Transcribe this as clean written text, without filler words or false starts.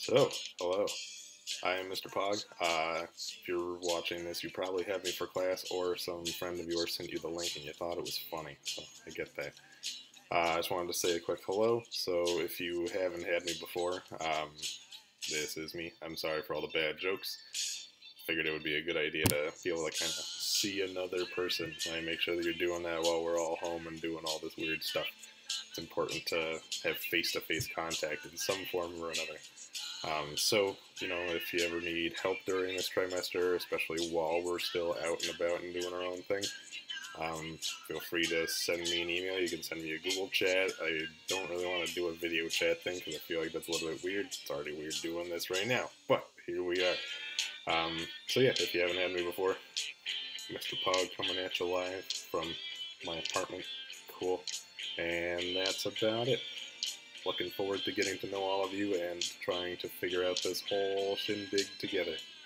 So, hello. I am Mr. Pog. If you're watching this, you probably have me for class, or some friend of yours sent you the link and you thought it was funny. So, I get that. I just wanted to say a quick hello. So, if you haven't had me before, this is me. I'm sorry for all the bad jokes. Figured it would be a good idea to be able to kind of see another person. I make sure that you're doing that while we're all home and doing all this weird stuff. It's important to have face-to-face contact in some form or another. If you ever need help during this trimester, especially while we're still out and about and doing our own thing, feel free to send me an email. You can send me a Google chat. I don't really want to do a video chat thing because I feel like that's a little bit weird. It's already weird doing this right now, but here we are. If you haven't had me before, Mr. Pog coming at you live from my apartment. Cool. And that's about it. Looking forward to getting to know all of you and trying to figure out this whole shindig together.